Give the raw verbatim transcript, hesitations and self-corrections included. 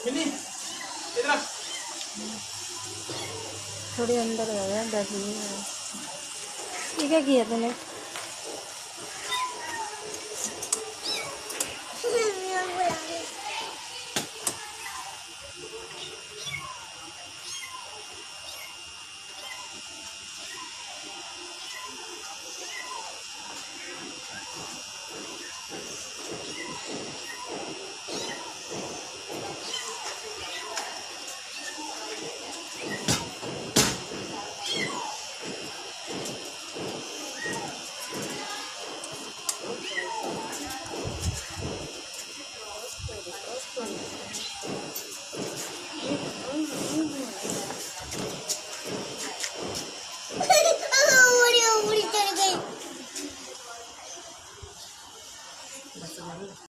थोड़ी अंदर है यार, डर रही है। ये क्या किया तूने?